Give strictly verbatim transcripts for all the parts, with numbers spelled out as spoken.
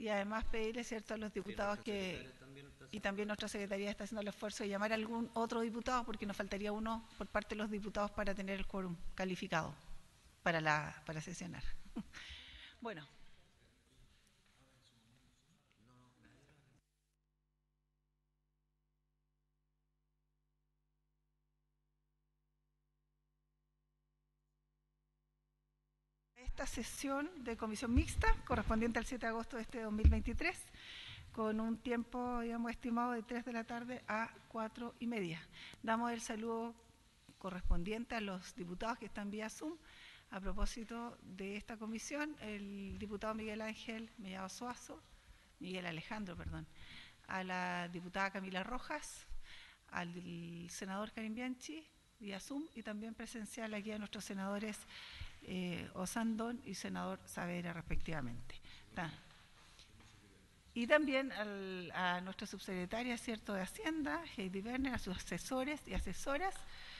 y además pedirle, cierto, a los diputados que, y también nuestra secretaría está haciendo el esfuerzo de llamar a algún otro diputado, porque nos faltaría uno por parte de los diputados para tener el quórum calificado para, la, para sesionar. Bueno. Esta sesión de comisión mixta, correspondiente al siete de agosto de este dos mil veintitrés, con un tiempo, digamos, estimado de tres de la tarde a cuatro y media. Damos el saludo correspondiente a los diputados que están vía Zoom. A propósito de esta comisión, el diputado Miguel Ángel Mellado Suazo, Miguel Alejandro, perdón, a la diputada Camila Rojas, al senador Karim Bianchi, vía Zoom, y también presencial aquí a nuestros senadores eh, Osandón y senador Saavedra, respectivamente. Ta. Y también al, a nuestra subsecretaria, cierto, de Hacienda, Heidi Werner, a sus asesores y asesoras,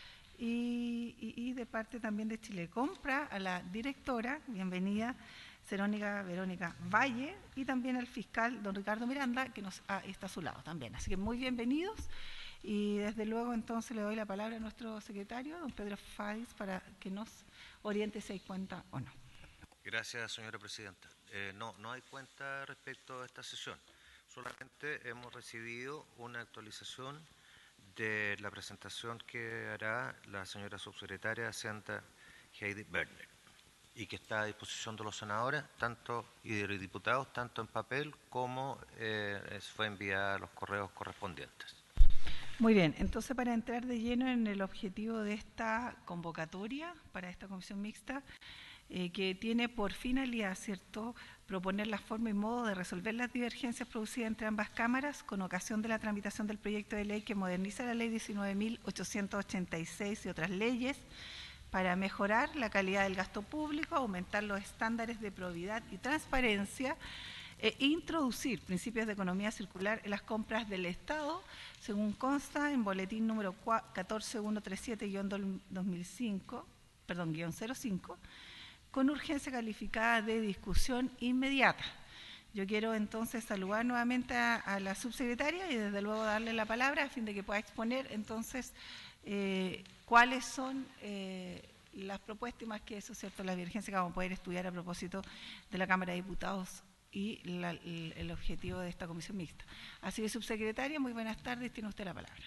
y, y, y de parte también de Chile Compra, a la directora, bienvenida, Verónica, Verónica Valle, y también al fiscal, don Ricardo Miranda, que nos ah, está a su lado también. Así que muy bienvenidos, y desde luego entonces le doy la palabra a nuestro secretario, don Pedro Fáiz, para que nos oriente si hay cuenta o no. Gracias, señora presidenta. Eh, no, no hay cuenta respecto a esta sesión. Solamente hemos recibido una actualización de la presentación que hará la señora subsecretaria de Hacienda, Heidi Werner, y que está a disposición de los senadores tanto y de los diputados, tanto en papel como eh, fue enviada a los correos correspondientes. Muy bien, entonces para entrar de lleno en el objetivo de esta convocatoria para esta comisión mixta, eh, que tiene por finalidad, ¿cierto?, proponer la forma y modo de resolver las divergencias producidas entre ambas cámaras con ocasión de la tramitación del proyecto de ley que moderniza la ley diecinueve mil ochocientos ochenta y seis y otras leyes para mejorar la calidad del gasto público, aumentar los estándares de probidad y transparencia, e introducir principios de economía circular en las compras del Estado, según consta en boletín número catorce mil ciento treinta y siete guión dos mil cinco, perdón, guión cero cinco, con urgencia calificada de discusión inmediata. Yo quiero entonces saludar nuevamente a, a la subsecretaria y desde luego darle la palabra a fin de que pueda exponer entonces eh, cuáles son eh, las propuestas y más que eso, ¿cierto?, la divergencia que vamos a poder estudiar a propósito de la Cámara de Diputados y la, el, el objetivo de esta comisión mixta. Así que, subsecretaria, muy buenas tardes, tiene usted la palabra.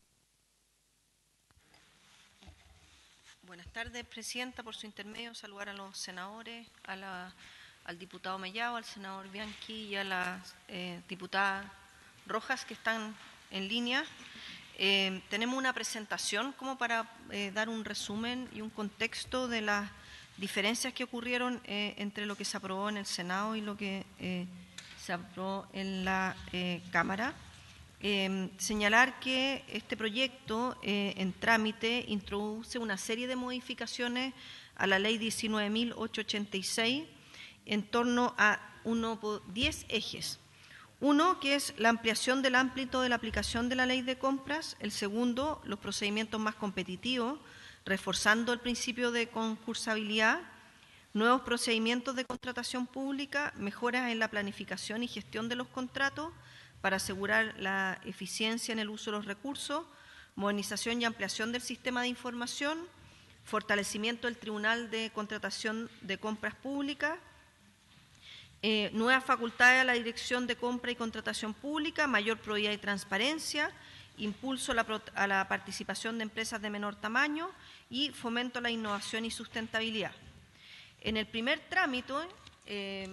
Buenas tardes, presidenta, por su intermedio, saludar a los senadores, a la, al diputado Mellado, al senador Bianchi y a las eh, diputadas Rojas que están en línea. Eh, tenemos una presentación como para eh, dar un resumen y un contexto de las diferencias que ocurrieron eh, entre lo que se aprobó en el Senado y lo que eh, se aprobó en la eh, Cámara. Eh, señalar que este proyecto eh, en trámite introduce una serie de modificaciones a la Ley diecinueve mil ochocientos ochenta y seis en torno a uno, diez ejes. Uno, que es la ampliación del ámbito de la aplicación de la Ley de Compras. El segundo, los procedimientos más competitivos, reforzando el principio de concursabilidad, nuevos procedimientos de contratación pública, mejoras en la planificación y gestión de los contratos para asegurar la eficiencia en el uso de los recursos, modernización y ampliación del sistema de información, fortalecimiento del Tribunal de Contratación de Compras Públicas, eh, nuevas facultades a la Dirección de Compra y Contratación Pública, mayor probidad y transparencia, impulso a la, a la participación de empresas de menor tamaño y fomento a la innovación y sustentabilidad. En el primer trámite, eh,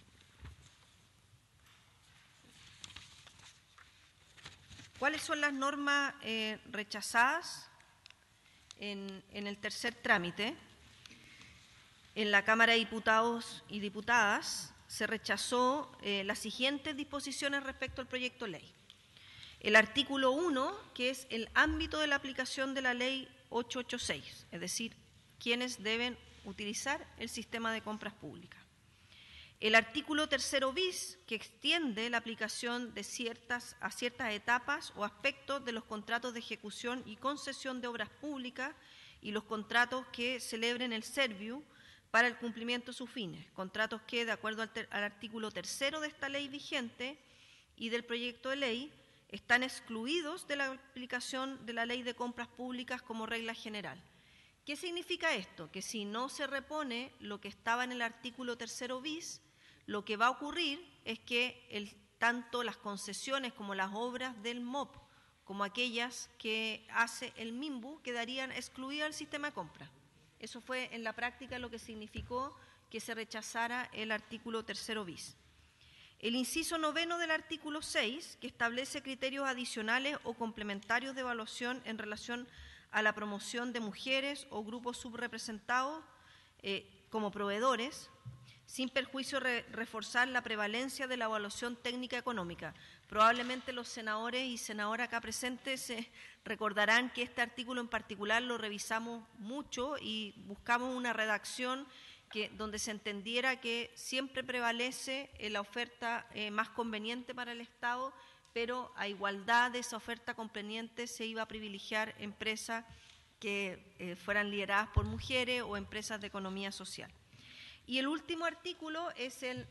¿cuáles son las normas eh, rechazadas en, en el tercer trámite? En la Cámara de Diputados y Diputadas se rechazó eh, las siguientes disposiciones respecto al proyecto de ley. El artículo uno, que es el ámbito de la aplicación de la Ley ochocientos ochenta y seis, es decir, quienes deben utilizar el sistema de compras públicas. El artículo tercero bis, que extiende la aplicación de ciertas, a ciertas etapas o aspectos de los contratos de ejecución y concesión de obras públicas y los contratos que celebren el Serviu para el cumplimiento de sus fines, contratos que, de acuerdo al, ter, al artículo tercero de esta ley vigente y del proyecto de ley, están excluidos de la aplicación de la Ley de Compras Públicas como regla general. ¿Qué significa esto? Que si no se repone lo que estaba en el artículo tercero bis, lo que va a ocurrir es que el, tanto las concesiones como las obras del M O P, como aquellas que hace el MIMBU, quedarían excluidas del sistema de compra. Eso fue en la práctica lo que significó que se rechazara el artículo tercero bis. El inciso noveno del artículo seis, que establece criterios adicionales o complementarios de evaluación en relación a la promoción de mujeres o grupos subrepresentados eh, como proveedores, sin perjuicio de re reforzar la prevalencia de la evaluación técnica económica. Probablemente los senadores y senadoras acá presentes eh, recordarán que este artículo en particular lo revisamos mucho y buscamos una redacción que, donde se entendiera que siempre prevalece eh, la oferta eh, más conveniente para el Estado, pero a igualdad de esa oferta conveniente se iba a privilegiar empresas que eh, fueran lideradas por mujeres o empresas de economía social. Y el último artículo es el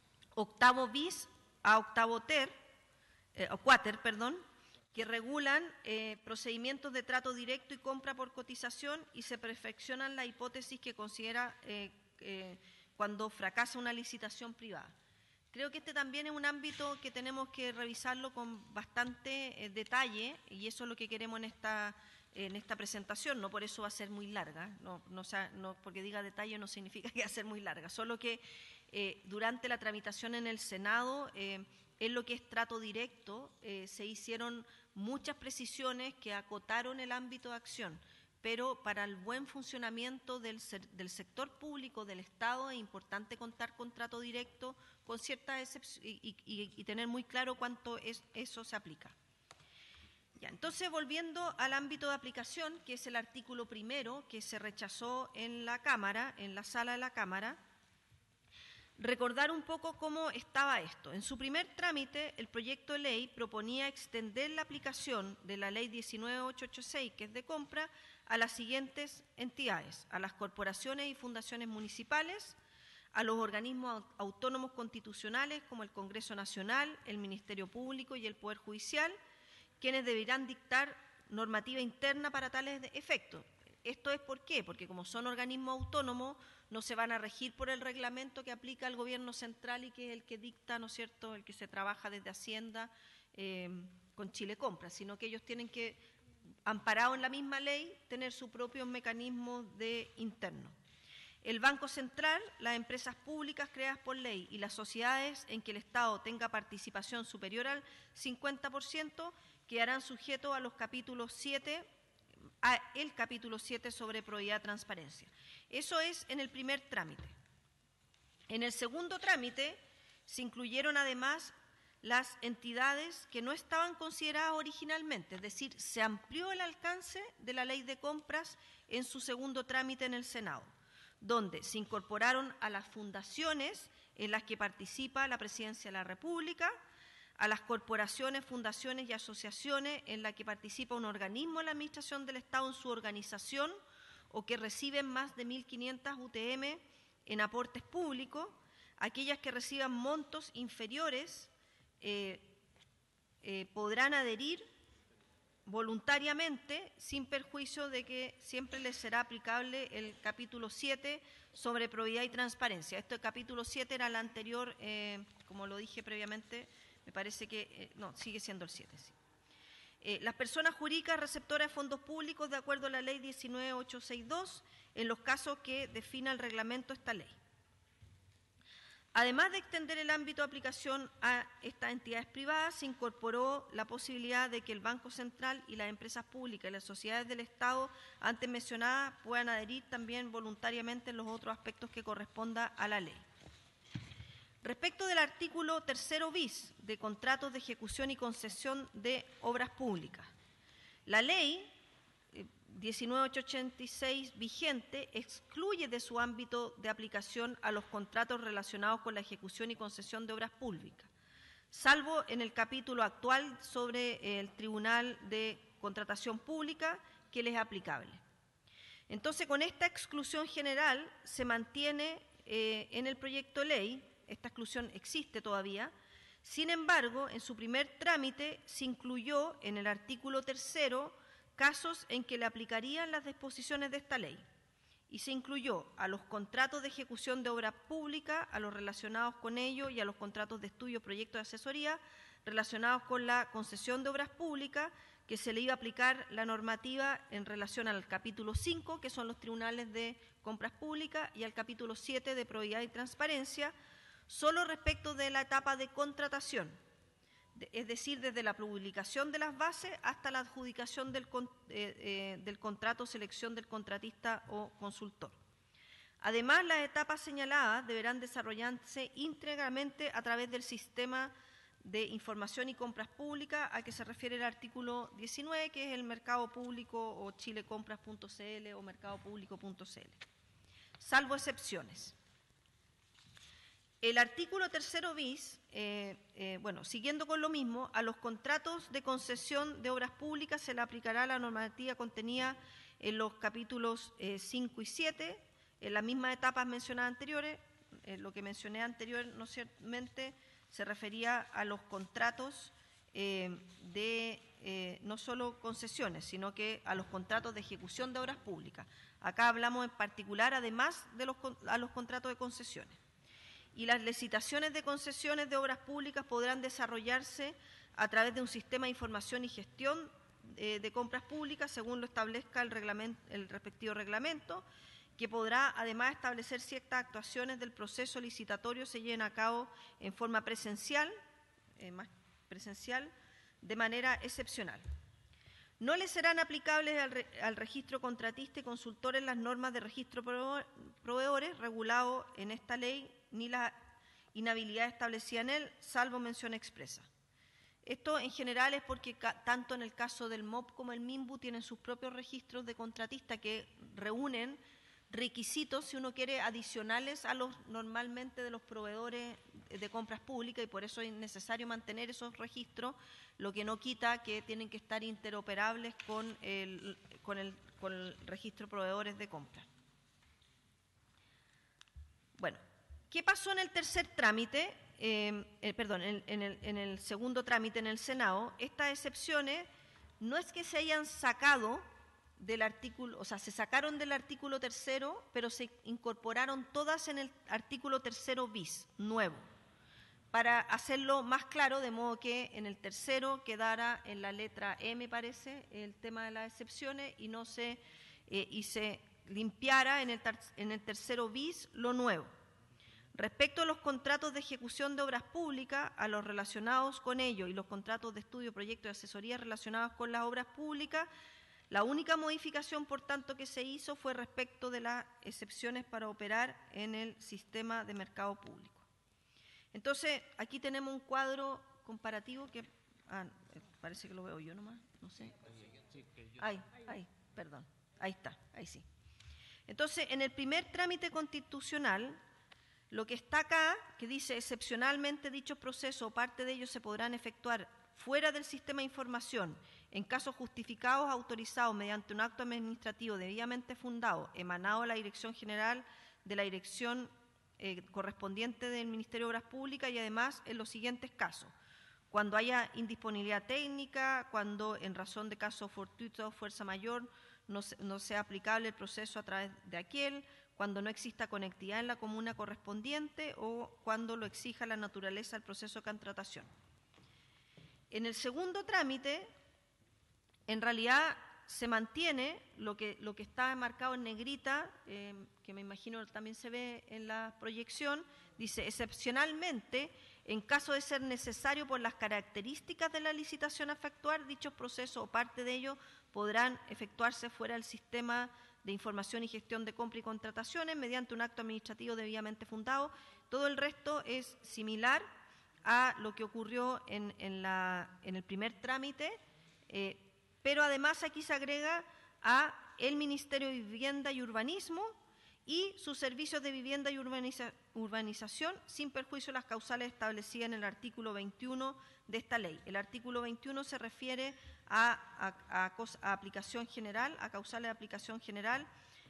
octavo bis a octavo ter, eh, o cuater, perdón, que regulan eh, procedimientos de trato directo y compra por cotización y se perfeccionan las hipótesis que considera eh, eh, cuando fracasa una licitación privada. Creo que este también es un ámbito que tenemos que revisarlo con bastante eh, detalle y eso es lo que queremos en esta, en esta presentación. No por eso va a ser muy larga, no, no, no, porque diga detalle no significa que va a ser muy larga, solo que eh, durante la tramitación en el Senado, eh, en lo que es trato directo, eh, se hicieron muchas precisiones que acotaron el ámbito de acción, pero para el buen funcionamiento del, del sector público, del Estado, es importante contar con trato directo, con ciertas excepciones y, y, y tener muy claro cuánto es, eso se aplica. Ya, entonces, volviendo al ámbito de aplicación, que es el artículo primero que se rechazó en la Cámara, en la sala de la Cámara, recordar un poco cómo estaba esto. En su primer trámite, el proyecto de ley proponía extender la aplicación de la Ley diecinueve mil ochocientos ochenta y seis, que es de compra, a las siguientes entidades: a las corporaciones y fundaciones municipales, a los organismos autónomos constitucionales como el Congreso Nacional, el Ministerio Público y el Poder Judicial, quienes deberán dictar normativa interna para tales efectos. ¿Esto es por qué? Porque como son organismos autónomos, no se van a regir por el reglamento que aplica el Gobierno central y que es el que dicta, ¿no es cierto?, el que se trabaja desde Hacienda eh, con Chile Compra, sino que ellos tienen que, amparado en la misma ley, tener su propio mecanismo de interno. El Banco Central, las empresas públicas creadas por ley y las sociedades en que el Estado tenga participación superior al cincuenta por ciento quedarán sujetos a los capítulos siete, a el capítulo siete sobre probidad y transparencia. Eso es en el primer trámite. En el segundo trámite se incluyeron además las entidades que no estaban consideradas originalmente, es decir, se amplió el alcance de la ley de compras en su segundo trámite en el Senado, donde se incorporaron a las fundaciones en las que participa la Presidencia de la República, a las corporaciones, fundaciones y asociaciones en las que participa un organismo de la Administración del Estado en su organización o que reciben más de mil quinientas U T M en aportes públicos, aquellas que reciban montos inferiores eh, eh, podrán adherir voluntariamente, sin perjuicio de que siempre les será aplicable el capítulo siete sobre probidad y transparencia. Este capítulo siete era el anterior, eh, como lo dije previamente, me parece que, eh, no, sigue siendo el siete, sí. Eh, las personas jurídicas receptoras de fondos públicos de acuerdo a la Ley diecinueve mil ochocientos sesenta y dos en los casos que defina el reglamento esta ley. Además de extender el ámbito de aplicación a estas entidades privadas, se incorporó la posibilidad de que el Banco Central y las empresas públicas y las sociedades del Estado antes mencionadas puedan adherir también voluntariamente en los otros aspectos que corresponda a la ley. Respecto del artículo tercero bis de contratos de ejecución y concesión de obras públicas, la ley diecinueve mil ochocientos ochenta y seis vigente excluye de su ámbito de aplicación a los contratos relacionados con la ejecución y concesión de obras públicas, salvo en el capítulo actual sobre el Tribunal de Contratación Pública que les es aplicable. Entonces, con esta exclusión general se mantiene eh, en el proyecto de ley, esta exclusión existe todavía. Sin embargo, en su primer trámite se incluyó en el artículo tercero casos en que le aplicarían las disposiciones de esta ley y se incluyó a los contratos de ejecución de obras públicas, a los relacionados con ello y a los contratos de estudio, proyectos de asesoría relacionados con la concesión de obras públicas, que se le iba a aplicar la normativa en relación al capítulo cinco, que son los tribunales de compras públicas, y al capítulo siete de probidad y transparencia, solo respecto de la etapa de contratación, es decir, desde la publicación de las bases hasta la adjudicación del, eh, eh, del contrato, selección del contratista o consultor. Además, las etapas señaladas deberán desarrollarse íntegramente a través del sistema de información y compras públicas a que se refiere el artículo diecinueve, que es el mercado público o chilecompras punto c l o mercado público punto c l, salvo excepciones. El artículo tercero bis, eh, eh, bueno, siguiendo con lo mismo, a los contratos de concesión de obras públicas se le aplicará la normativa contenida en los capítulos eh, cinco y siete, en las mismas etapas mencionadas anteriores. Eh, lo que mencioné anteriormente se refería a los contratos eh, de eh, no solo concesiones, sino que a los contratos de ejecución de obras públicas. Acá hablamos en particular, además de los, a los contratos de concesiones. Y las licitaciones de concesiones de obras públicas podrán desarrollarse a través de un sistema de información y gestión eh, de compras públicas, según lo establezca el, reglamento, el respectivo reglamento, que podrá además establecer ciertas actuaciones del proceso licitatorio se lleven a cabo en forma presencial, eh, más presencial, de manera excepcional. No le serán aplicables al, re, al registro contratista y consultores las normas de registro proveedores regulado en esta ley, ni la inhabilidad establecida en él, salvo mención expresa. Esto en general es porque tanto en el caso del M O P como el MIMBU tienen sus propios registros de contratista que reúnen requisitos, si uno quiere, adicionales a los normalmente de los proveedores de compras públicas, y por eso es necesario mantener esos registros, lo que no quita que tienen que estar interoperables con el, con el, con el registro de proveedores de compras. Bueno, ¿qué pasó en el tercer trámite? Eh, eh, perdón, en, en, el, en el segundo trámite en el Senado. Estas excepciones no es que se hayan sacado del artículo, o sea, se sacaron del artículo tercero, pero se incorporaron todas en el artículo tercero bis, nuevo, para hacerlo más claro, de modo que en el tercero quedara en la letra E, me parece, el tema de las excepciones, y no se, eh, y se limpiara en el, en el tercero bis lo nuevo. Respecto a los contratos de ejecución de obras públicas, a los relacionados con ello y los contratos de estudio, proyecto y asesoría relacionados con las obras públicas, la única modificación, por tanto, que se hizo fue respecto de las excepciones para operar en el sistema de mercado público. Entonces, aquí tenemos un cuadro comparativo que, ah, parece que lo veo yo nomás, no sé. Ahí, ahí, perdón, ahí está, ahí sí. Entonces, en el primer trámite constitucional, lo que está acá, que dice excepcionalmente dichos procesos o parte de ellos se podrán efectuar fuera del sistema de información, en casos justificados, autorizados mediante un acto administrativo debidamente fundado, emanado a la Dirección General de la Dirección eh, correspondiente del Ministerio de Obras Públicas, y además en los siguientes casos: cuando haya indisponibilidad técnica, cuando en razón de caso fortuito o fuerza mayor no, no sea aplicable el proceso a través de aquel, cuando no exista conectividad en la comuna correspondiente o cuando lo exija la naturaleza del proceso de contratación. En el segundo trámite, en realidad se mantiene lo que, lo que está marcado en negrita, eh, que me imagino también se ve en la proyección, dice: excepcionalmente, en caso de ser necesario por las características de la licitación a efectuar, dichos procesos o parte de ellos podrán efectuarse fuera del sistema de información y gestión de compra y contrataciones mediante un acto administrativo debidamente fundado. Todo el resto es similar a lo que ocurrió en, en, la, en el primer trámite, eh, pero además aquí se agrega a el Ministerio de Vivienda y Urbanismo y sus servicios de vivienda y urbaniza, urbanización, sin perjuicio de las causales establecidas en el artículo veintiuno de esta ley. El artículo veintiuno se refiere a, a, a, a aplicación general, a causales de aplicación general,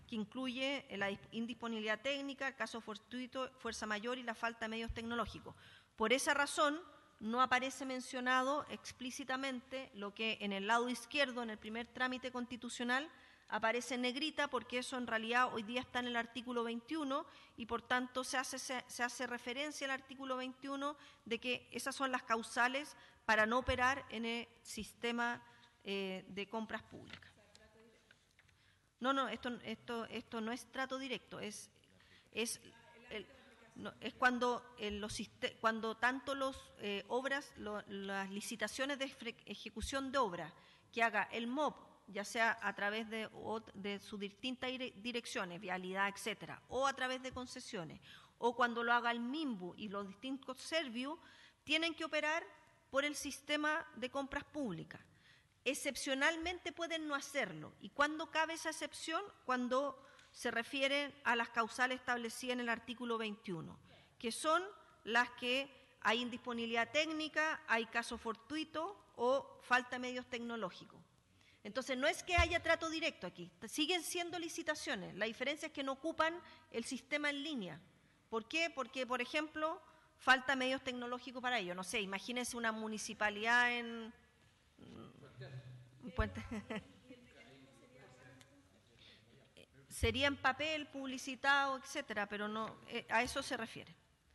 que incluye la indisponibilidad técnica, el caso fortuito, fuerza mayor y la falta de medios tecnológicos. Por esa razón, no aparece mencionado explícitamente lo que en el lado izquierdo, en el primer trámite constitucional, aparece en negrita, porque eso en realidad hoy día está en el artículo veintiuno y por tanto se hace, se, se hace referencia al artículo veintiuno de que esas son las causales para no operar en el sistema eh, de compras públicas. No, no, esto, esto, esto no es trato directo, es, es, el, no, es cuando, el, los, cuando tanto las eh, obras, lo, las licitaciones de ejecución de obra que haga el M O P, ya sea a través de, de sus distintas direcciones, vialidad, etcétera, o a través de concesiones, o cuando lo haga el MIMBU y los distintos servicios, tienen que operar por el sistema de compras públicas. Excepcionalmente pueden no hacerlo. ¿Y cuándo cabe esa excepción? Cuando se refiere a las causales establecidas en el artículo veintiuno, que son las que hay indisponibilidad técnica, hay caso fortuito o falta de medios tecnológicos. Entonces, no es que haya trato directo aquí, siguen siendo licitaciones. La diferencia es que no ocupan el sistema en línea. ¿Por qué? Porque, por ejemplo, falta medios tecnológicos para ello. No sé, imagínense una municipalidad en un puente. Sería en papel, publicitado, etcétera, pero no, eh, a eso se refiere.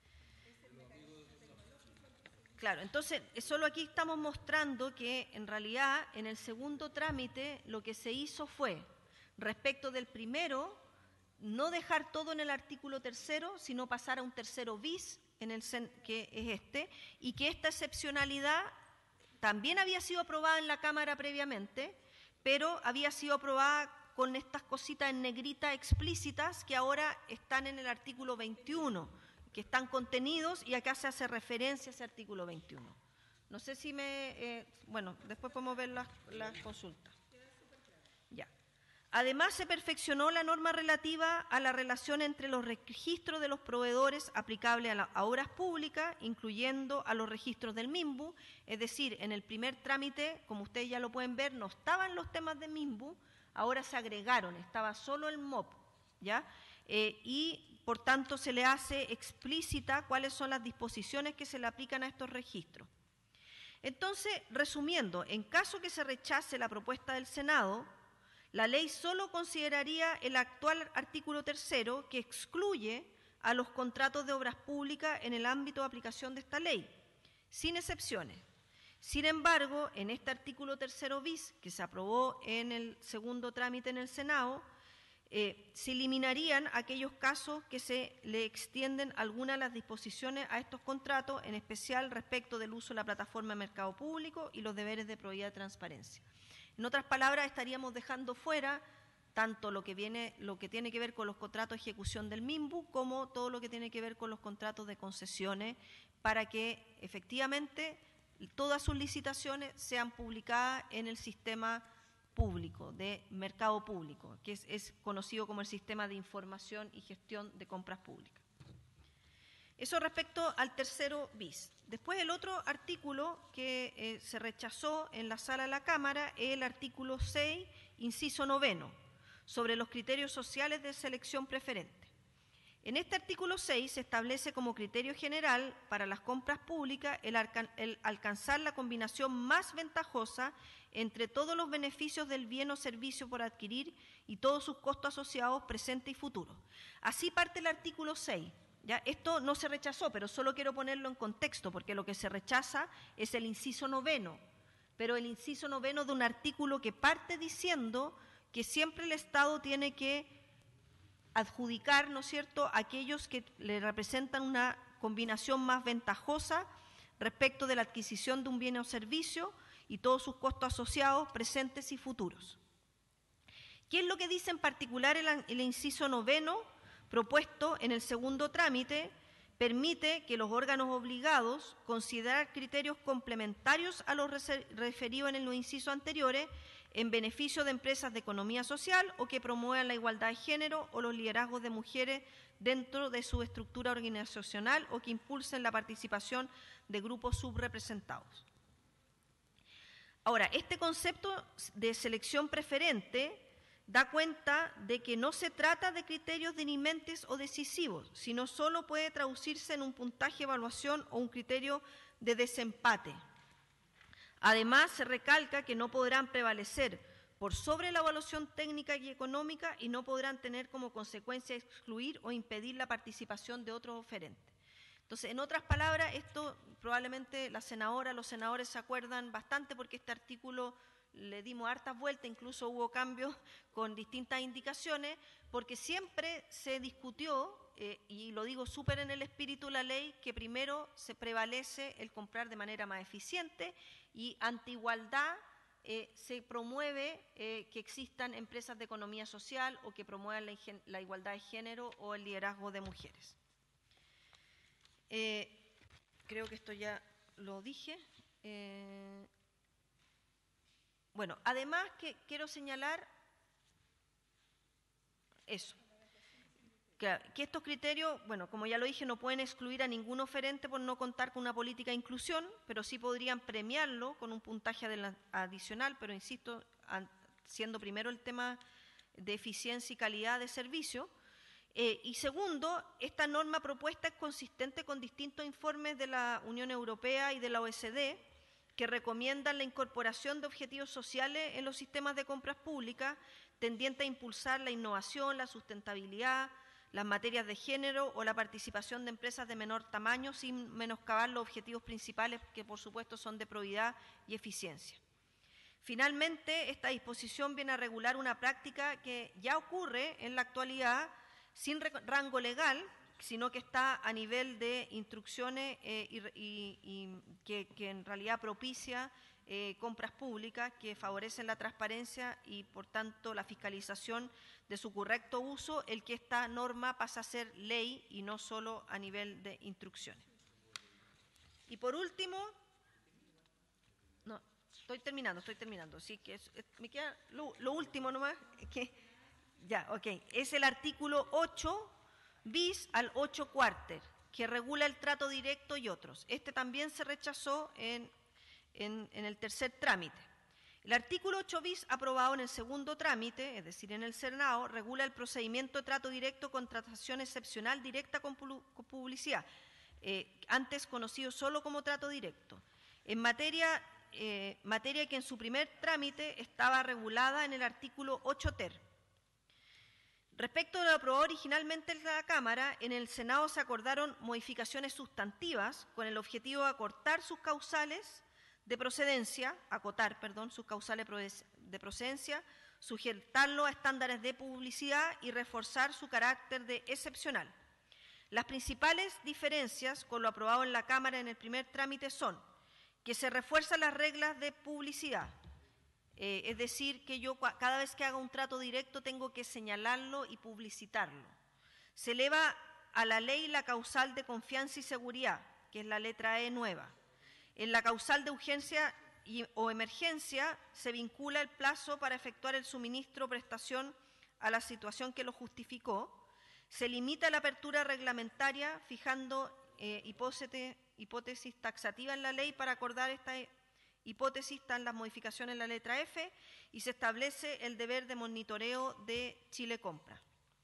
Claro, entonces, solo aquí estamos mostrando que, en realidad, en el segundo trámite, lo que se hizo fue, respecto del primero, no dejar todo en el artículo tercero, sino pasar a un tercero bis, en el, que es este, y que esta excepcionalidad también había sido aprobada en la Cámara previamente, pero había sido aprobada con estas cositas en negrita explícitas que ahora están en el artículo veintiuno, que están contenidos, y acá se hace referencia a ese artículo veintiuno. No sé si me... Eh, bueno, después podemos ver las, las consultas. Ya. Además, se perfeccionó la norma relativa a la relación entre los registros de los proveedores aplicables a, la, a obras públicas, incluyendo a los registros del MIMBU, es decir, en el primer trámite, como ustedes ya lo pueden ver, no estaban los temas de MIMBU, ahora se agregaron, estaba solo el M O P, ¿ya? Eh, y por tanto se le hace explícita cuáles son las disposiciones que se le aplican a estos registros. Entonces, resumiendo, en caso que se rechace la propuesta del Senado, la ley solo consideraría el actual artículo tercero, que excluye a los contratos de obras públicas en el ámbito de aplicación de esta ley, sin excepciones. Sin embargo, en este artículo tercero bis, que se aprobó en el segundo trámite en el Senado, eh, se eliminarían aquellos casos que se le extienden algunas de las disposiciones a estos contratos, en especial respecto del uso de la plataforma de mercado público y los deberes de probidad y transparencia. En otras palabras, estaríamos dejando fuera tanto lo que viene, lo que tiene que ver con los contratos de ejecución del MIMBU, como todo lo que tiene que ver con los contratos de concesiones, para que efectivamente todas sus licitaciones sean publicadas en el sistema público, de mercado público, que es, es conocido como el Sistema de Información y Gestión de Compras Públicas. Eso respecto al tercero bis. Después, el otro artículo que eh, se rechazó en la sala de la Cámara es el artículo seis, inciso noveno, sobre los criterios sociales de selección preferente. En este artículo seis se establece como criterio general para las compras públicas el, el alcanzar la combinación más ventajosa entre todos los beneficios del bien o servicio por adquirir y todos sus costos asociados presentes y futuros. Así parte el artículo seis. ¿Ya? Esto no se rechazó, pero solo quiero ponerlo en contexto, porque lo que se rechaza es el inciso noveno, pero el inciso noveno de un artículo que parte diciendo que siempre el Estado tiene que adjudicar, ¿no es cierto?, a aquellos que le representan una combinación más ventajosa respecto de la adquisición de un bien o servicio y todos sus costos asociados presentes y futuros. ¿Qué es lo que dice en particular el, el inciso noveno propuesto en el segundo trámite? Permite que los órganos obligados considerar criterios complementarios a los referidos en los incisos anteriores en beneficio de empresas de economía social o que promuevan la igualdad de género o los liderazgos de mujeres dentro de su estructura organizacional o que impulsen la participación de grupos subrepresentados. Ahora, este concepto de selección preferente da cuenta de que no se trata de criterios dirimentes o decisivos, sino solo puede traducirse en un puntaje de evaluación o un criterio de desempate. Además, se recalca que no podrán prevalecer por sobre la evaluación técnica y económica y no podrán tener como consecuencia excluir o impedir la participación de otros oferentes. Entonces, en otras palabras, esto probablemente la senadora, los senadores se acuerdan bastante porque este artículo le dimos hartas vueltas, incluso hubo cambios con distintas indicaciones, porque siempre se discutió, eh, y lo digo súper en el espíritu de la ley, que primero se prevalece el comprar de manera más eficiente y ante igualdad eh, se promueve eh, que existan empresas de economía social o que promuevan la, la igualdad de género o el liderazgo de mujeres. Eh, creo que esto ya lo dije. Eh, Bueno, además que quiero señalar eso, que, que estos criterios, bueno, como ya lo dije, no pueden excluir a ningún oferente por no contar con una política de inclusión, pero sí podrían premiarlo con un puntaje adicional, pero insisto, siendo primero el tema de eficiencia y calidad de servicio. Eh, y segundo, esta norma propuesta es consistente con distintos informes de la Unión Europea y de la O E C D, que recomiendan la incorporación de objetivos sociales en los sistemas de compras públicas, tendiente a impulsar la innovación, la sustentabilidad, las materias de género o la participación de empresas de menor tamaño, sin menoscabar los objetivos principales, que por supuesto son de probidad y eficiencia. Finalmente, esta disposición viene a regular una práctica que ya ocurre en la actualidad sin rango legal, sino que está a nivel de instrucciones eh, y, y, y que, que en realidad propicia eh, compras públicas que favorecen la transparencia y, por tanto, la fiscalización de su correcto uso, el que esta norma pasa a ser ley y no solo a nivel de instrucciones. Y por último, no, estoy terminando, estoy terminando, sí que es, es, me queda lo, lo último nomás, que ya, ok, es el artículo ocho bis al ocho cuarter, que regula el trato directo y otros. Este también se rechazó en, en, en el tercer trámite. El artículo ocho bis, aprobado en el segundo trámite, es decir, en el Senado, regula el procedimiento de trato directo, contratación excepcional directa con publicidad, eh, antes conocido solo como trato directo, en materia, eh, materia que en su primer trámite estaba regulada en el artículo ocho ter. Respecto de lo aprobado originalmente en la Cámara, en el Senado se acordaron modificaciones sustantivas con el objetivo de acortar sus causales de procedencia, acotar, perdón, sus causales de procedencia, sujetarlo a estándares de publicidad y reforzar su carácter de excepcional. Las principales diferencias con lo aprobado en la Cámara en el primer trámite son que se refuerzan las reglas de publicidad. Eh, es decir, que yo cada vez que haga un trato directo tengo que señalarlo y publicitarlo. Se eleva a la ley la causal de confianza y seguridad, que es la letra E nueva. En la causal de urgencia y, o emergencia se vincula el plazo para efectuar el suministro o prestación a la situación que lo justificó. Se limita la apertura reglamentaria fijando eh, hipótesis, hipótesis taxativas en la ley para acordar esta hipótesis, están las modificaciones en la letra F, y se establece el deber de monitoreo de Chile Compra.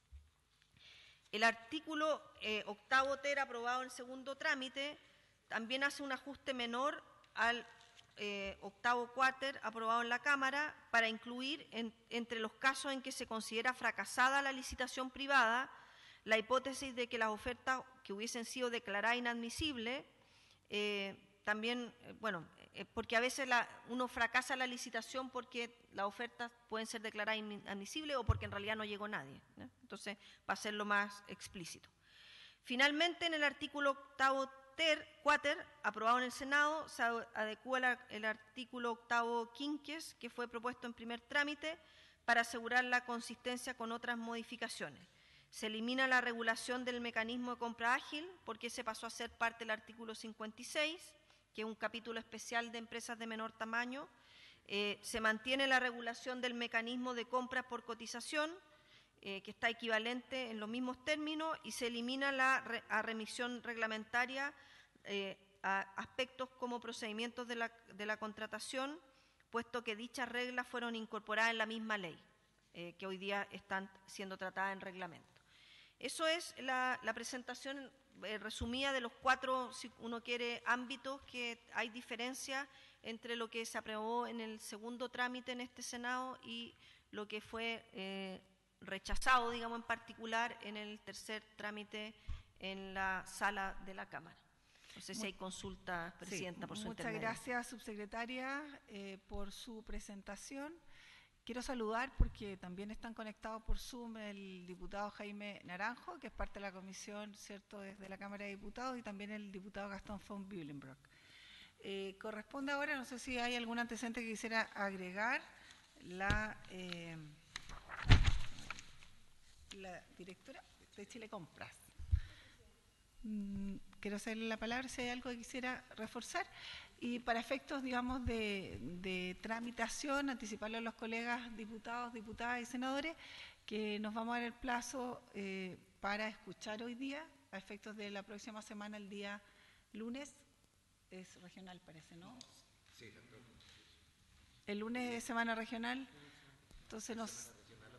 El artículo eh, octavo ter, aprobado en segundo trámite, también hace un ajuste menor al eh, octavo cuarter, aprobado en la Cámara, para incluir en, entre los casos en que se considera fracasada la licitación privada, la hipótesis de que las ofertas que hubiesen sido declaradas inadmisibles, eh, también, eh, bueno, eh, porque a veces la, uno fracasa la licitación porque las ofertas pueden ser declaradas inadmisibles o porque en realidad no llegó nadie, ¿no? Entonces, para hacerlo más explícito. Finalmente, en el artículo octavo ter, cuater, aprobado en el Senado, se adecua el, el artículo octavo quinques, que fue propuesto en primer trámite, para asegurar la consistencia con otras modificaciones. Se elimina la regulación del mecanismo de compra ágil, porque se pasó a ser parte del artículo cincuenta y seis, que es un capítulo especial de empresas de menor tamaño. Eh, se mantiene la regulación del mecanismo de compras por cotización, eh, que está equivalente en los mismos términos, y se elimina la re, a remisión reglamentaria eh, a aspectos como procedimientos de la, de la contratación, puesto que dichas reglas fueron incorporadas en la misma ley. eh, que hoy día están siendo tratadas en reglamento. Eso es la, la presentación eh, resumida de los cuatro, si uno quiere, ámbitos que hay diferencia entre lo que se aprobó en el segundo trámite en este Senado y lo que fue eh, rechazado, digamos, en particular en el tercer trámite en la sala de la Cámara. No sé si hay consulta, Presidenta, sí, por su muchas intermedio. gracias, subsecretaria, eh, por su presentación. Quiero saludar porque también están conectados por Zoom el diputado Jaime Naranjo, que es parte de la comisión, cierto, desde la Cámara de Diputados, y también el diputado Gastón von Bühlenbrock. Eh, corresponde ahora, no sé si hay algún antecedente que quisiera agregar, la, eh, la directora de Chile Compras. Mm, quiero hacerle la palabra si hay algo que quisiera reforzar. Y para efectos, digamos, de, de tramitación, anticiparle a los colegas diputados, diputadas y senadores que nos vamos a dar el plazo eh, para escuchar hoy día, a efectos de la próxima semana, el día lunes, es regional parece, ¿no? Sí, el lunes es semana regional, entonces nos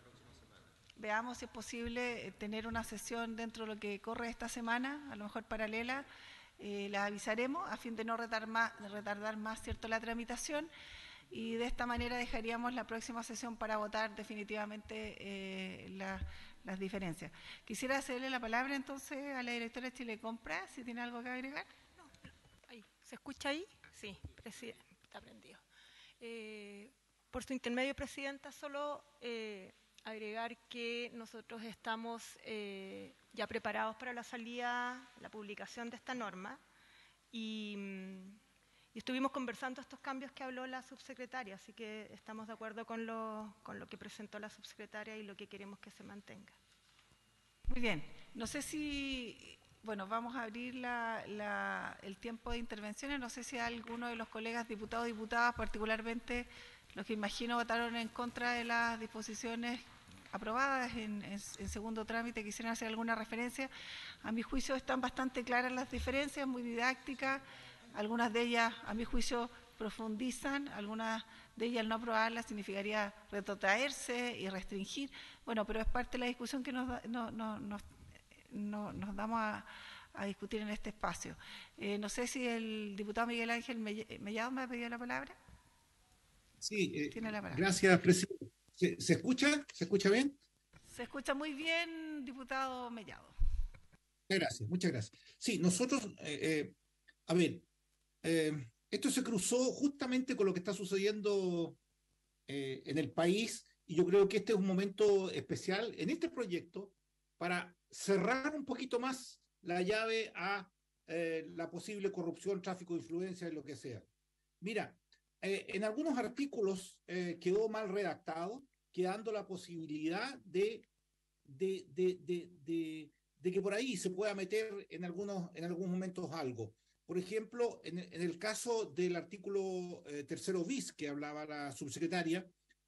veamos si es posible tener una sesión dentro de lo que corre esta semana, a lo mejor paralela. Eh, la avisaremos a fin de no retardar más, de retardar más cierto, la tramitación, y de esta manera dejaríamos la próxima sesión para votar definitivamente eh, la, las diferencias. Quisiera hacerle la palabra entonces a la directora de Chile Compras, si tiene algo que agregar. No, ahí. ¿Se escucha ahí? Sí, presidente, está prendido. Eh, por su intermedio, Presidenta, solo eh, agregar que nosotros estamos eh, ya preparados para la salida, la publicación de esta norma y, y estuvimos conversando estos cambios que habló la subsecretaria, así que estamos de acuerdo con lo, con lo que presentó la subsecretaria y lo que queremos que se mantenga. Muy bien, no sé si, bueno, vamos a abrir la, la, el tiempo de intervenciones, no sé si alguno de los colegas diputados y diputadas, particularmente los que imagino votaron en contra de las disposiciones aprobadas en, en, en segundo trámite, quisieran hacer alguna referencia. A mi juicio están bastante claras las diferencias, muy didácticas, algunas de ellas, a mi juicio, profundizan, algunas de ellas no aprobarlas significaría retrotraerse y restringir, bueno, pero es parte de la discusión que nos, da, no, no, nos, no, nos damos a, a discutir en este espacio. Eh, no sé si el diputado Miguel Ángel Mellado me ha pedido la palabra. Sí, eh, Tiene la palabra. Gracias, presidente. ¿Se, ¿Se escucha? ¿Se escucha bien? Se escucha muy bien, diputado Mellado. Gracias, muchas gracias. Sí, nosotros, eh, eh, a ver, eh, esto se cruzó justamente con lo que está sucediendo eh, en el país, y yo creo que este es un momento especial en este proyecto para cerrar un poquito más la llave a eh, la posible corrupción, tráfico de influencia y lo que sea. Mira, eh, en algunos artículos eh, quedó mal redactado, quedando la posibilidad de, de, de, de, de, de que por ahí se pueda meter en algunos, en algunos momentos algo. Por ejemplo, en, en el caso del artículo eh, tercero bis que hablaba la subsecretaria,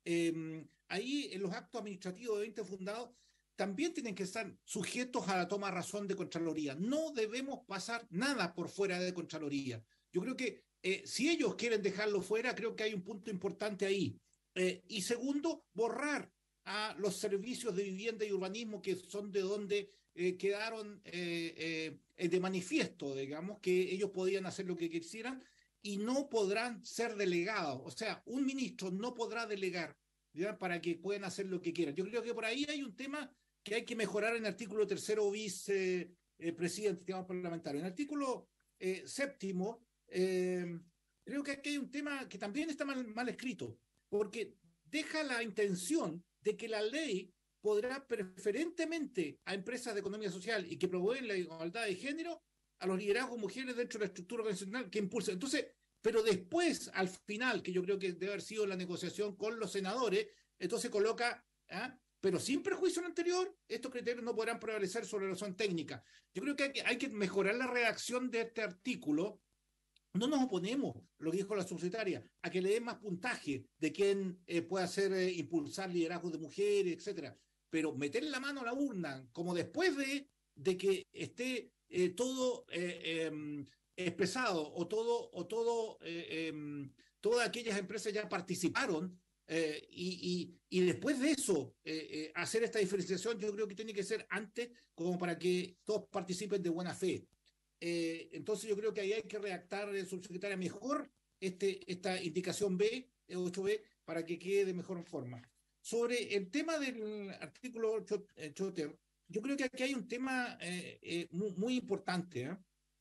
eh, ahí en los actos administrativos de ente fundado también tienen que estar sujetos a la toma de razón de Contraloría. No debemos pasar nada por fuera de Contraloría. Yo creo que eh, si ellos quieren dejarlo fuera, creo que hay un punto importante ahí. Eh, y segundo, borrar a los servicios de vivienda y urbanismo, que son de donde eh, quedaron eh, eh, de manifiesto, digamos, que ellos podían hacer lo que quisieran y no podrán ser delegados. O sea, un ministro no podrá delegar, ¿ya?, para que puedan hacer lo que quieran. Yo creo que por ahí hay un tema que hay que mejorar en el artículo tercero bis, eh, eh, presidente, tema parlamentario. En el artículo eh, séptimo, eh, creo que aquí hay un tema que también está mal, mal escrito, porque deja la intención de que la ley podrá preferentemente a empresas de economía social y que promueven la igualdad de género a los liderazgos mujeres dentro de la estructura organizacional que impulsa. Entonces, pero después, al final, que yo creo que debe haber sido la negociación con los senadores, entonces coloca, ¿ah?, pero sin perjuicio al anterior, estos criterios no podrán prevalecer sobre la razón técnica. Yo creo que hay, que hay que mejorar la redacción de este artículo. No nos oponemos, lo que dijo la subsecretaria, a que le den más puntaje de quién eh, puede hacer eh, impulsar liderazgos de mujeres, etcétera. Pero meter la mano a la urna, como después de, de que esté eh, todo eh, eh, expresado o todo, o todo eh, eh, todas aquellas empresas ya participaron, Eh, y, y, y después de eso, eh, eh, hacer esta diferenciación, yo creo que tiene que ser antes, como para que todos participen de buena fe. Eh, entonces yo creo que ahí hay que redactar, eh, subsecretaria, mejor este, esta indicación B, ocho B, para que quede de mejor forma. Sobre el tema del artículo ocho, yo creo que aquí hay un tema eh, eh, muy, muy importante. ¿eh?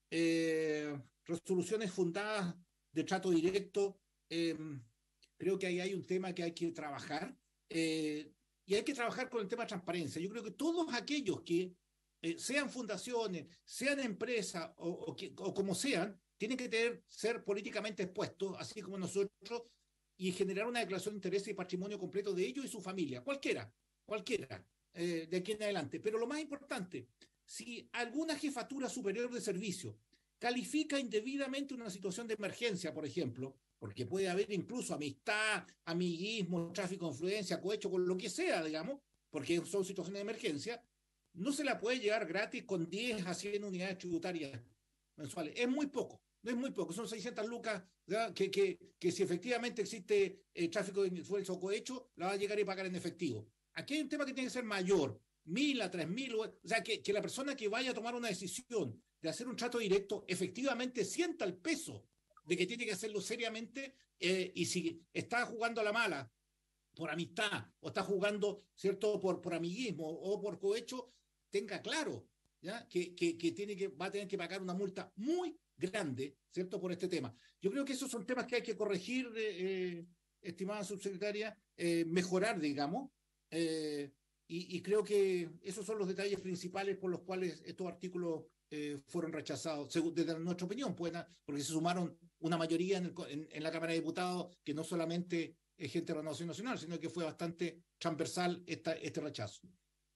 Eh, resoluciones fundadas de trato directo. Eh, creo que ahí hay un tema que hay que trabajar. Eh, y hay que trabajar con el tema de transparencia. Yo creo que todos aquellos que eh, sean fundaciones, sean empresas o, o, que, o como sean, tienen que tener, ser políticamente expuestos, así como nosotros, y generar una declaración de interés y patrimonio completo de ellos y su familia, cualquiera, cualquiera, eh, de aquí en adelante. Pero lo más importante, si alguna jefatura superior de servicio califica indebidamente una situación de emergencia, por ejemplo, porque puede haber incluso amistad, amiguismo, tráfico de influencia, cohecho, con lo que sea, digamos, porque son situaciones de emergencia, no se la puede llevar gratis con diez a cien unidades tributarias mensuales. Es muy poco, no es muy poco, son seiscientas lucas que, que, que si efectivamente existe eh, tráfico de influencia o cohecho, la va a llegar y pagar en efectivo. Aquí hay un tema que tiene que ser mayor, mil a tres mil, o sea, que, que la persona que vaya a tomar una decisión de hacer un trato directo efectivamente sienta el peso de que tiene que hacerlo seriamente eh, y si está jugando a la mala por amistad o está jugando, ¿cierto?, por, por amiguismo o por cohecho, tenga claro, ¿ya?, que, que, que, tiene que va a tener que pagar una multa muy grande, ¿cierto?, por este tema. Yo creo que esos son temas que hay que corregir, eh, estimada subsecretaria, eh, mejorar, digamos, eh, y, y creo que esos son los detalles principales por los cuales estos artículos eh, fueron rechazados, según, desde nuestra opinión, pues, porque se sumaron una mayoría en, el, en, en la Cámara de Diputados que no solamente es gente de Renovación Nacional, sino que fue bastante transversal esta, este rechazo.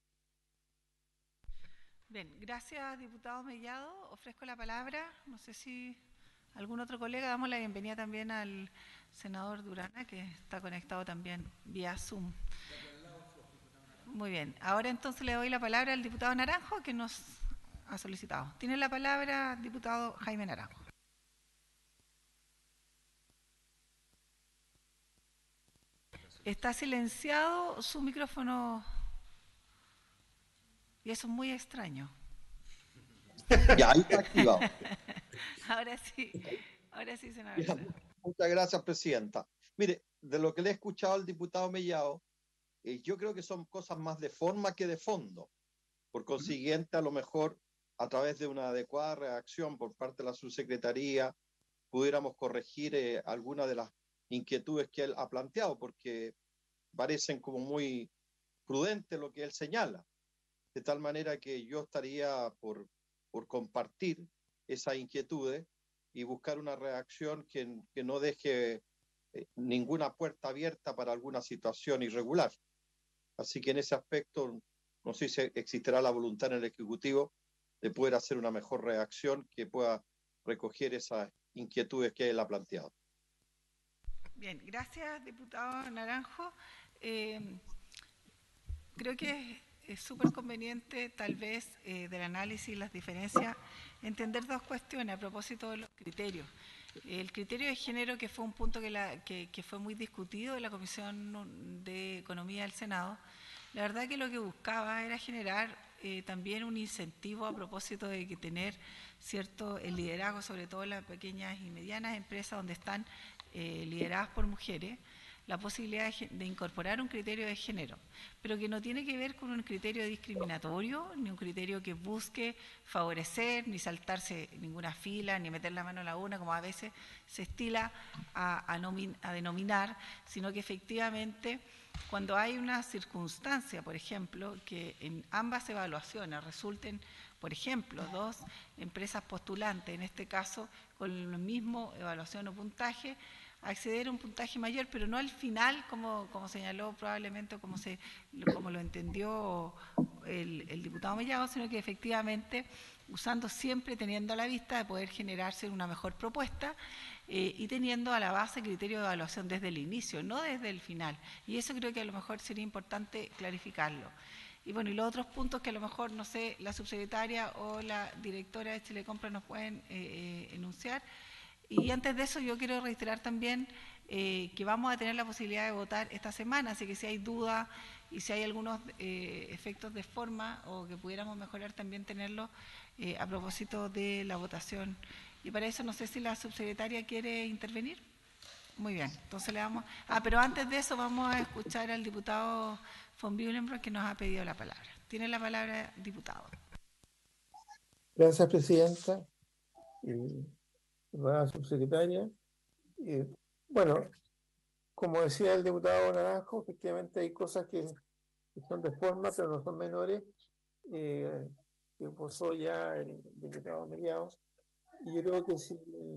Bien, gracias, diputado Mellado. Ofrezco la palabra. No sé si algún otro colega. Damos la bienvenida también al senador Durana, que está conectado también vía Zoom. Muy bien. Ahora entonces le doy la palabra al diputado Naranjo, que nos ha solicitado. Tiene la palabra, diputado Jaime Naranjo. Está silenciado su micrófono y eso es muy extraño. Ya, ahí está activado. Ahora sí, ahora sí, senador. Ya, muchas gracias, presidenta. Mire, de lo que le he escuchado al diputado Mellado, eh, yo creo que son cosas más de forma que de fondo. Por consiguiente, a lo mejor, a través de una adecuada reacción por parte de la subsecretaría, pudiéramos corregir eh, algunas de las inquietudes que él ha planteado, porque parecen como muy prudentes lo que él señala, de tal manera que yo estaría por, por compartir esas inquietudes y buscar una reacción que, que no deje eh, ninguna puerta abierta para alguna situación irregular. Así que en ese aspecto, no sé si existirá la voluntad en el Ejecutivo de poder hacer una mejor reacción que pueda recoger esas inquietudes que él ha planteado. Bien, gracias, diputado Naranjo. Eh, creo que es súper conveniente, tal vez, eh, del análisis y las diferencias, entender dos cuestiones a propósito de los criterios. El criterio de género, que fue un punto que, la, que, que fue muy discutido en la Comisión de Economía del Senado, la verdad que lo que buscaba era generar eh, también un incentivo a propósito de que tener cierto el liderazgo, sobre todo en las pequeñas y medianas empresas donde están eh, lideradas por mujeres, la posibilidad de, de incorporar un criterio de género, pero que no tiene que ver con un criterio discriminatorio, ni un criterio que busque favorecer, ni saltarse ninguna fila, ni meter la mano en la urna, como a veces se estila a, a, nomin, a denominar, sino que efectivamente cuando hay una circunstancia, por ejemplo, que en ambas evaluaciones resulten, por ejemplo, dos empresas postulantes, en este caso con la misma evaluación o puntaje, acceder a un puntaje mayor, pero no al final, como, como señaló probablemente, o como, se, como lo entendió el, el diputado Mellado, sino que efectivamente, usando siempre, teniendo a la vista de poder generarse una mejor propuesta eh, y teniendo a la base criterio de evaluación desde el inicio, no desde el final. Y eso creo que a lo mejor sería importante clarificarlo. Y bueno, y los otros puntos que a lo mejor, no sé, la subsecretaria o la directora de Chile Compra nos pueden eh, eh, enunciar. Y antes de eso yo quiero reiterar también eh, que vamos a tener la posibilidad de votar esta semana, así que si hay dudas y si hay algunos eh, efectos de forma o que pudiéramos mejorar también tenerlo eh, a propósito de la votación. Y para eso no sé si la subsecretaria quiere intervenir. Muy bien, entonces le damos... Ah, pero antes de eso vamos a escuchar al diputado von Willenbrock que nos ha pedido la palabra. Tiene la palabra, diputado. Gracias, presidenta. Y nueva subsecretaria. Y, bueno, como decía el diputado Naranjo, efectivamente hay cosas que, que son de forma, pero no son menores, eh, que posó ya el diputado Mellado. Y yo creo que si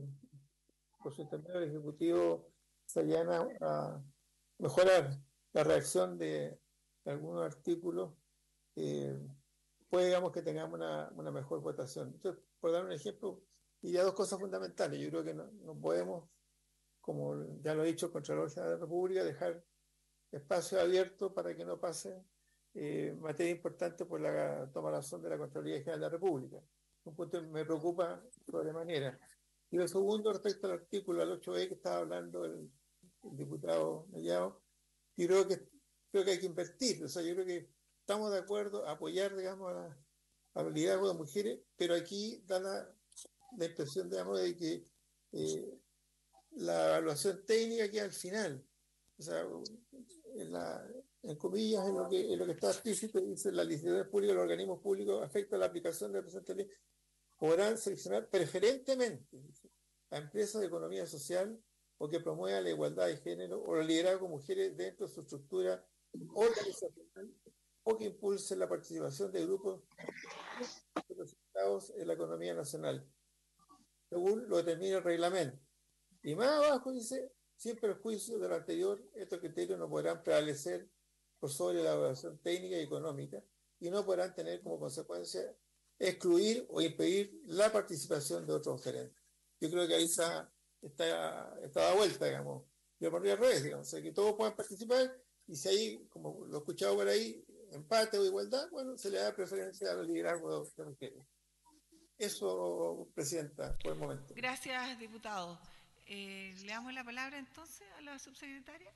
por su intermedio el Ejecutivo se allana a mejorar la reacción de, de algunos artículos, eh, puede, digamos, que tengamos una, una mejor votación. Entonces, por dar un ejemplo, y ya dos cosas fundamentales. Yo creo que no, no podemos, como ya lo he dicho el Contralor General de la República, dejar espacio abierto para que no pase eh, materia importante por la toma de razón de la Contraloría General de la República. Un punto que me preocupa sobremanera. Y lo segundo, respecto al artículo, al ocho E que estaba hablando el, el diputado Mellado, yo creo que, creo que hay que invertir. O sea, yo creo que estamos de acuerdo a apoyar, digamos, a la, a el liderazgo de mujeres, pero aquí da la, la impresión, digamos, de que eh, la evaluación técnica queda al final. O sea, en, la, en comillas, en lo, que, en lo que está explícito, dice la licitación pública de los organismos públicos afecta a la aplicación de la presente ley, podrán seleccionar preferentemente a empresas de economía social o que promuevan la igualdad de género o el liderazgo de mujeres dentro de su estructura organizacional o que impulsen la participación de grupos representados en la economía nacional, según lo determina el reglamento. Y más abajo dice, sin perjuicio de lo anterior, estos criterios no podrán prevalecer por sobre la evaluación técnica y económica y no podrán tener como consecuencia excluir o impedir la participación de otros gerentes. Yo creo que ahí está, está, está da vuelta, digamos. Yo pondría al revés, digamos, o sea, que todos puedan participar y si hay, como lo he escuchado por ahí, empate o igualdad, bueno, se le da preferencia a los liderazgos de mujeres. Eso, presidenta, por el momento. Gracias, diputado. Eh, le damos la palabra entonces a la subsecretaria.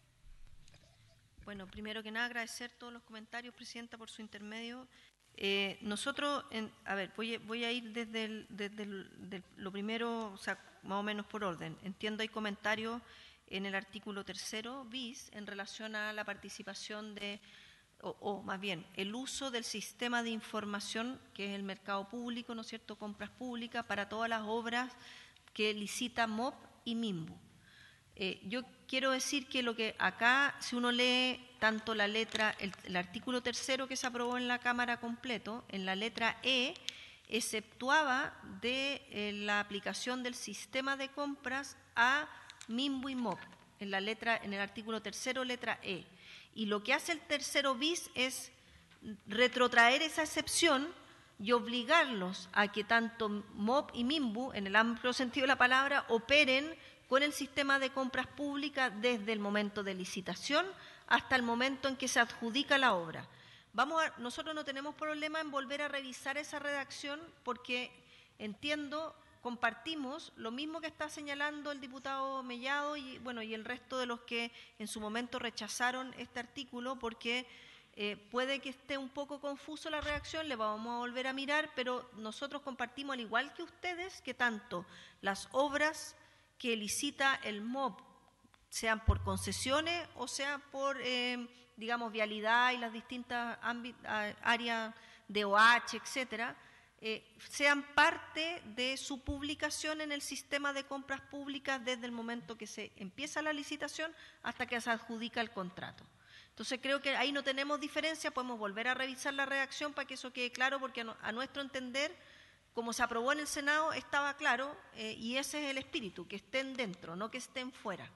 Bueno, primero que nada agradecer todos los comentarios, presidenta, por su intermedio. Eh, nosotros, en, a ver, voy, voy a ir desde, el, desde el, de lo primero, o sea, más o menos por orden. Entiendo hay comentarios en el artículo tercero bis en relación a la participación de, o, o más bien, el uso del sistema de información que es el mercado público, ¿no es cierto?, compras públicas para todas las obras que licita M O P y MIMBU. Eh, yo quiero decir que lo que acá, si uno lee tanto la letra, el, el artículo tercero que se aprobó en la Cámara completo, en la letra E, exceptuaba de eh, la aplicación del sistema de compras a MIMBU y M O P, en la letra, en el artículo tercero, letra E. Y lo que hace el tercero bis es retrotraer esa excepción y obligarlos a que tanto M O P y MIMBU, en el amplio sentido de la palabra, operen con el sistema de compras públicas desde el momento de licitación hasta el momento en que se adjudica la obra. Vamos a, nosotros no tenemos problema en volver a revisar esa redacción porque entiendo, compartimos lo mismo que está señalando el diputado Mellado y, bueno, y el resto de los que en su momento rechazaron este artículo porque eh, puede que esté un poco confuso la redacción, le vamos a volver a mirar, pero nosotros compartimos, al igual que ustedes, que tanto las obras que licita el M O P, sean por concesiones o sea por, eh, digamos, vialidad y las distintas áreas de O H, etcétera, eh, sean parte de su publicación en el sistema de compras públicas desde el momento que se empieza la licitación hasta que se adjudica el contrato. Entonces creo que ahí no tenemos diferencia, podemos volver a revisar la redacción para que eso quede claro, porque a, no, a nuestro entender, como se aprobó en el Senado, estaba claro, eh, y ese es el espíritu, que estén dentro, no que estén fuera.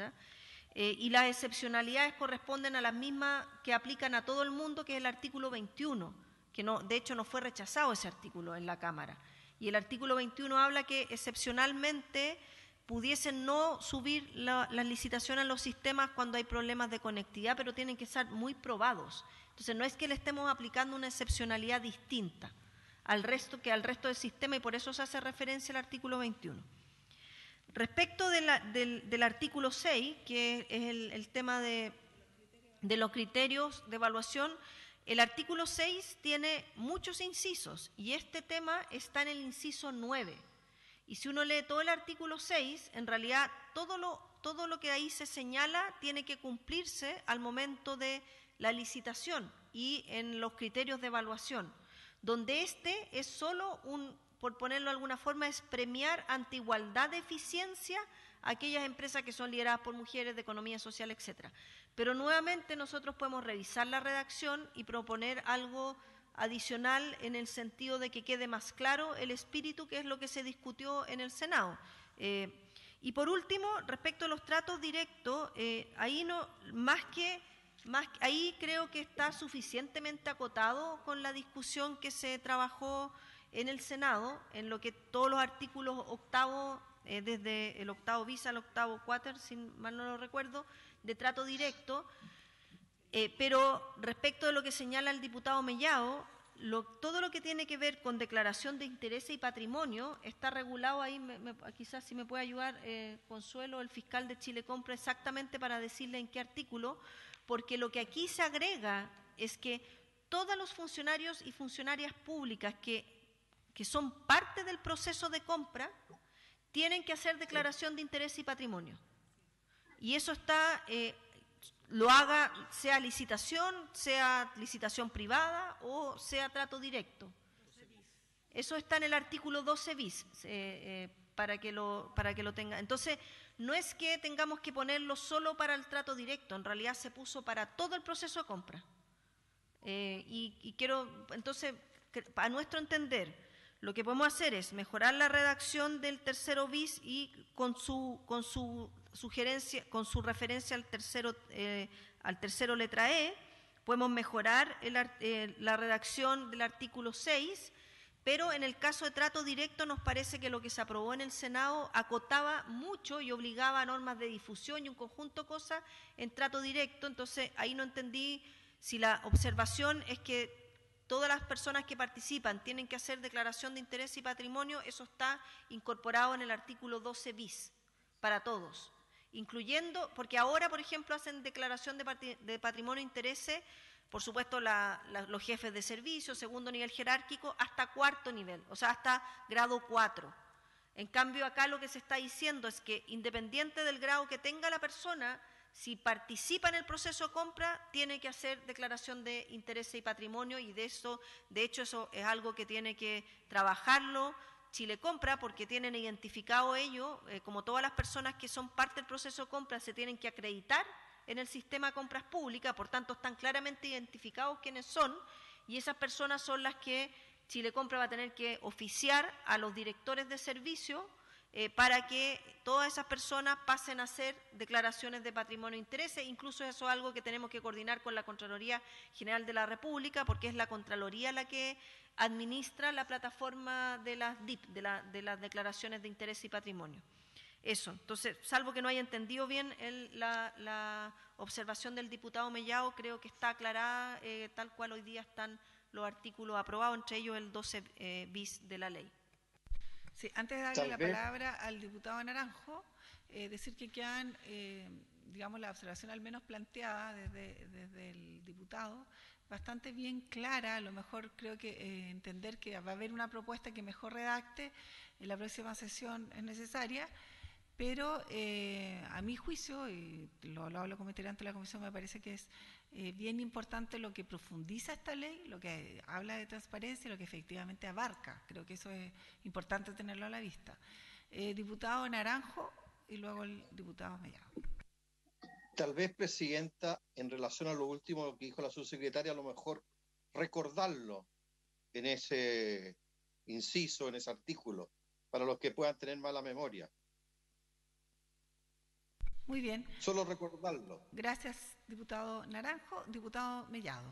Eh, y las excepcionalidades corresponden a las mismas que aplican a todo el mundo, que es el artículo veintiuno, que no, de hecho no fue rechazado ese artículo en la Cámara. Y el artículo veintiuno habla que excepcionalmente pudiesen no subir la, la licitación a los sistemas cuando hay problemas de conectividad, pero tienen que estar muy probados. Entonces no es que le estemos aplicando una excepcionalidad distinta al resto que al resto del sistema y por eso se hace referencia al artículo veintiuno. Respecto de la, del, del artículo seis, que es el, el tema de, de los criterios de evaluación, el artículo seis tiene muchos incisos y este tema está en el inciso nueve. Y si uno lee todo el artículo seis, en realidad todo lo, todo lo que ahí se señala tiene que cumplirse al momento de la licitación y en los criterios de evaluación, donde este es solo un, por ponerlo de alguna forma, es premiar ante igualdad de eficiencia a aquellas empresas que son lideradas por mujeres, de economía social, etcétera. Pero nuevamente nosotros podemos revisar la redacción y proponer algo adicional en el sentido de que quede más claro el espíritu, que es lo que se discutió en el Senado. Eh, y por último, respecto a los tratos directos, eh, ahí no, más que, más, ahí creo que está suficientemente acotado con la discusión que se trabajó en el Senado, en lo que todos los artículos octavo, eh, desde el octavo bis al octavo cuater, si mal no lo recuerdo, de trato directo. Eh, pero respecto de lo que señala el diputado Mellado, lo, todo lo que tiene que ver con declaración de intereses y patrimonio está regulado ahí, me, me, quizás si me puede ayudar eh, Consuelo, el fiscal de Chile Compra, exactamente para decirle en qué artículo, porque lo que aquí se agrega es que todos los funcionarios y funcionarias públicas que, que son parte del proceso de compra tienen que hacer declaración de interés y patrimonio. Y eso está... Eh, lo haga, sea licitación, sea licitación privada o sea trato directo. Eso está en el artículo doce bis, eh, eh, para que lo, para que lo tenga. Entonces, no es que tengamos que ponerlo solo para el trato directo, en realidad se puso para todo el proceso de compra. Eh, y, y quiero, entonces, que, a nuestro entender, lo que podemos hacer es mejorar la redacción del tercero bis y con su, con su sugerencia, con su referencia al tercero, eh, al tercero letra E, podemos mejorar el, eh, la redacción del artículo seis, pero en el caso de trato directo nos parece que lo que se aprobó en el Senado acotaba mucho y obligaba a normas de difusión y un conjunto de cosas en trato directo. Entonces ahí no entendí si la observación es que todas las personas que participan tienen que hacer declaración de interés y patrimonio. Eso está incorporado en el artículo doce bis para todos, incluyendo, porque ahora, por ejemplo, hacen declaración de, patri, de patrimonio e intereses, por supuesto, la, la, los jefes de servicio, segundo nivel jerárquico, hasta cuarto nivel, o sea, hasta grado cuatro. En cambio, acá lo que se está diciendo es que, independiente del grado que tenga la persona, si participa en el proceso de compra, tiene que hacer declaración de interés y patrimonio, y de eso, de hecho, eso es algo que tiene que trabajarlo Chile Compra, porque tienen identificado ello, eh, como todas las personas que son parte del proceso de compra se tienen que acreditar en el sistema de compras públicas, por tanto están claramente identificados quiénes son, y esas personas son las que Chile Compra va a tener que oficiar a los directores de servicio eh, para que todas esas personas pasen a hacer declaraciones de patrimonio e intereses. Incluso eso es algo que tenemos que coordinar con la Contraloría General de la República, porque es la Contraloría la que administra la plataforma de las D I P, de, la, de las declaraciones de interés y patrimonio. Eso, entonces, salvo que no haya entendido bien el, la, la observación del diputado Mellado, creo que está aclarada eh, tal cual hoy día están los artículos aprobados, entre ellos el doce eh, bis de la ley. Sí, antes de darle Tal la vez. palabra al diputado Naranjo, eh, decir que quedan, eh, digamos, la observación al menos planteada desde, desde el diputado, bastante bien clara. A lo mejor creo que eh, entender que va a haber una propuesta que mejor redacte en la próxima sesión es necesaria, pero eh, a mi juicio, y lo, lo hablo como integrante de la comisión, me parece que es eh, bien importante lo que profundiza esta ley, lo que habla de transparencia y lo que efectivamente abarca. Creo que eso es importante tenerlo a la vista. Eh, diputado Naranjo y luego el diputado Mellado. Tal vez, Presidenta, en relación a lo último que dijo la subsecretaria, a lo mejor recordarlo en ese inciso, en ese artículo, para los que puedan tener mala memoria. Muy bien. Solo recordarlo. Gracias, diputado Naranjo. Diputado Mellado.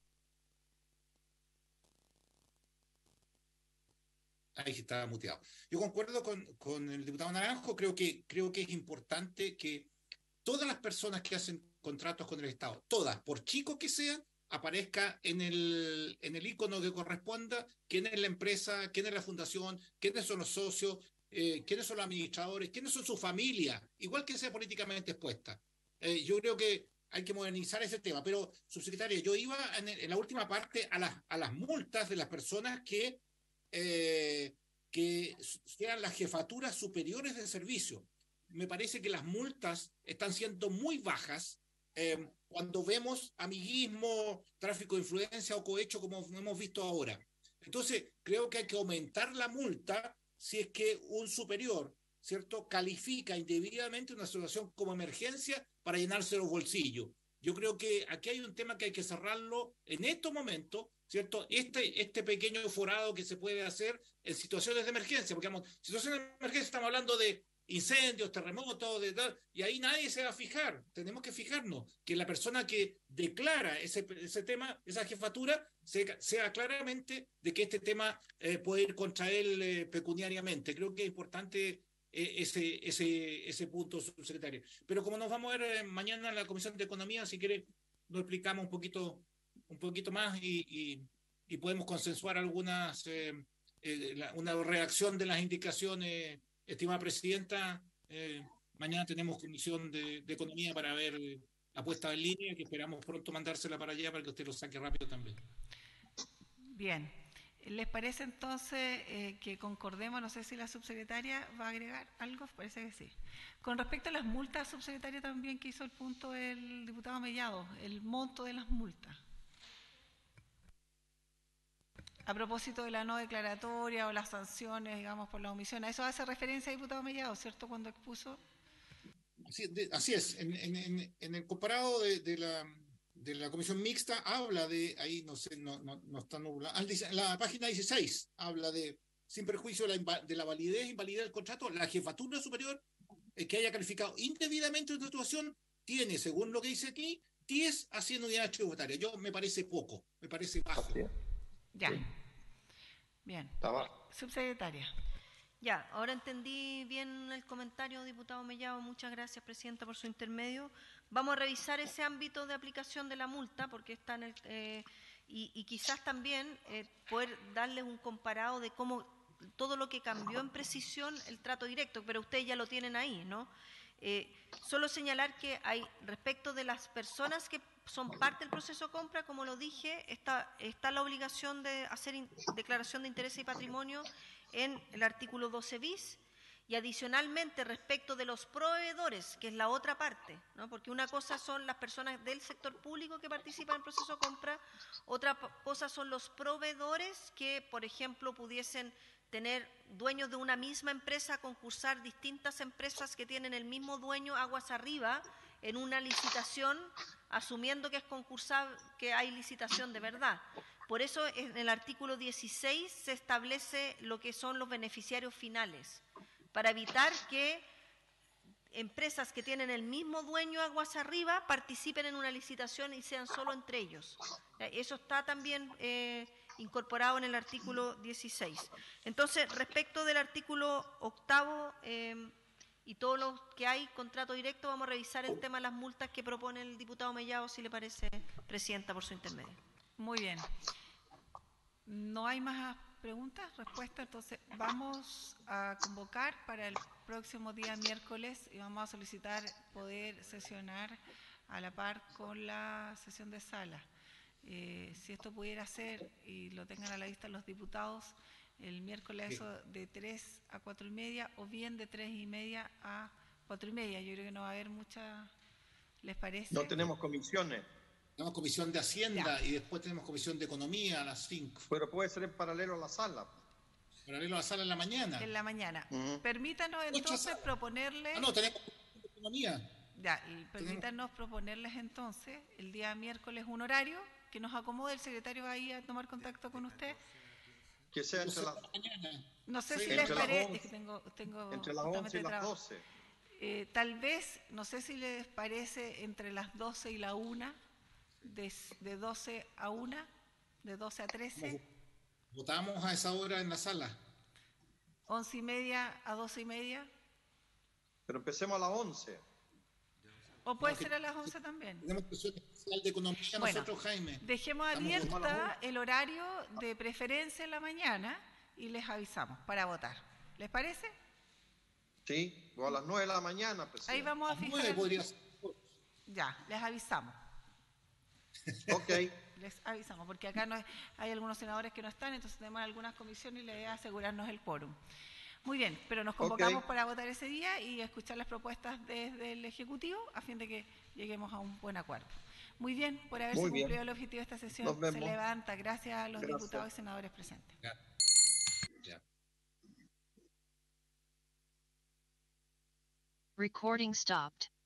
Ahí estaba muteado. Yo concuerdo con, con el diputado Naranjo. Creo que, creo que es importante que todas las personas que hacen contratos con el Estado, todas, por chico que sean, aparezca en el, en el icono que corresponda, quién es la empresa, quién es la fundación, quiénes son los socios, eh, quiénes son los administradores, quiénes son su familia, igual que sea políticamente expuesta. Eh, yo creo que hay que modernizar ese tema, pero, subsecretaria, yo iba en, en la última parte a las, a las multas de las personas que, eh, que sean las jefaturas superiores del servicio. Me parece que las multas están siendo muy bajas eh, cuando vemos amiguismo, tráfico de influencia o cohecho como hemos visto ahora. Entonces, creo que hay que aumentar la multa si es que un superior, ¿cierto?, califica indebidamente una situación como emergencia para llenarse los bolsillos. Yo creo que aquí hay un tema que hay que cerrarlo en estos momentos, ¿cierto? Este, este pequeño forado que se puede hacer en situaciones de emergencia, porque digamos, situaciones de emergencia estamos hablando de incendios, terremotos, de tal, y ahí nadie se va a fijar. Tenemos que fijarnos que la persona que declara ese, ese tema, esa jefatura, sea, sea claramente de que este tema eh, puede ir contra él eh, pecuniariamente. Creo que es importante eh, ese, ese, ese punto, subsecretario. Pero como nos vamos a ver eh, mañana en la Comisión de Economía, si quiere, nos explicamos un poquito, un poquito más y, y, y podemos consensuar algunas, eh, eh, la, una reacción de las indicaciones. Estimada presidenta, eh, mañana tenemos comisión de, de economía para ver la puesta en línea, que esperamos pronto mandársela para allá para que usted lo saque rápido también. Bien, ¿les parece entonces eh, que concordemos? No sé si la subsecretaria va a agregar algo, parece que sí. Con respecto a las multas, subsecretaria, también que hizo el punto el diputado Mellado, el monto de las multas. A propósito de la no declaratoria o las sanciones, digamos, por la omisión. A eso hace referencia el diputado Mellado, ¿cierto?, cuando expuso. Así, de, así es. En, en, en el comparado de, de, la, de la comisión mixta habla de, ahí no sé, no, no, no está nublado. La página dieciséis habla de, sin perjuicio de la, de la validez e invalidez del contrato, la jefatura superior eh, que haya calificado indebidamente una situación tiene, según lo que dice aquí, diez a cien unidades tributarias. Yo me parece poco, me parece bajo. Ya. Bien. Subsecretaria. Ya, ahora entendí bien el comentario, diputado Mellado. Muchas gracias, presidenta, por su intermedio. Vamos a revisar ese ámbito de aplicación de la multa, porque está en el, eh, y, y quizás también eh, poder darles un comparado de cómo todo lo que cambió en precisión el trato directo, pero ustedes ya lo tienen ahí, ¿no? Eh, solo señalar que hay, respecto de las personas que son parte del proceso de compra, como lo dije, está, está la obligación de hacer in, declaración de interés y patrimonio en el artículo doce bis, y adicionalmente respecto de los proveedores, que es la otra parte, ¿no? Porque una cosa son las personas del sector público que participan en el proceso de compra, otra cosa son los proveedores que, por ejemplo, pudiesen tener dueños de una misma empresa, concursar distintas empresas que tienen el mismo dueño aguas arriba en una licitación, asumiendo que es concursable, que hay licitación de verdad. Por eso en el artículo dieciséis se establece lo que son los beneficiarios finales, para evitar que empresas que tienen el mismo dueño aguas arriba participen en una licitación y sean solo entre ellos. Eso está también eh, incorporado en el artículo dieciséis. Entonces, respecto del artículo octavo eh, y todo lo que hay, contrato directo, vamos a revisar el tema de las multas que propone el diputado Mellado, si le parece, presidenta, por su intermedio. Muy bien. No hay más preguntas, respuestas, entonces vamos a convocar para el próximo día miércoles y vamos a solicitar poder sesionar a la par con la sesión de sala. Eh, si esto pudiera ser, y lo tengan a la vista los diputados, el miércoles eso de tres a cuatro y media, o bien de tres y media a cuatro y media. Yo creo que no va a haber mucha, ¿les parece? No tenemos comisiones. Tenemos comisión de Hacienda ya. Y después tenemos comisión de Economía a las cinco. Pero puede ser en paralelo a la sala. Paralelo a la sala en la mañana. En la mañana. Uh-huh. Permítanos entonces proponerles... Ah, no, tenemos Economía. Ya, y permítanos proponerles entonces el día miércoles un horario que nos acomode, el secretario va ahí a tomar contacto con usted. Que sea entre las... No sé sí, si les parece... Es que tengo, tengo entre las once y las doce. Eh, tal vez, no sé si les parece entre las doce y la una, de, de doce a una, de doce a trece. Votamos a esa hora en la sala. once y media a doce y media. Pero empecemos a las once. O puede no, ser a las once también. Tenemos presión especial de economía bueno, nosotros, Jaime. Dejemos abierta el horario de preferencia en la mañana y les avisamos para votar. ¿Les parece? Sí, o a las nueve de la mañana, Ahí presidente. vamos a A las nueve fijar. podría ser. Ya, les avisamos. Ok, Les avisamos, porque acá no es- hay algunos senadores que no están, entonces tenemos algunas comisiones y la idea es asegurarnos el quórum. Muy bien, pero nos convocamos Ok. para votar ese día y escuchar las propuestas desde el Ejecutivo a fin de que lleguemos a un buen acuerdo. Muy bien, por haberse Muy bien. cumplido el objetivo de esta sesión, Nos se vemos. levanta. Gracias a los Gracias. diputados y senadores presentes. Ya, ya. Recording stopped.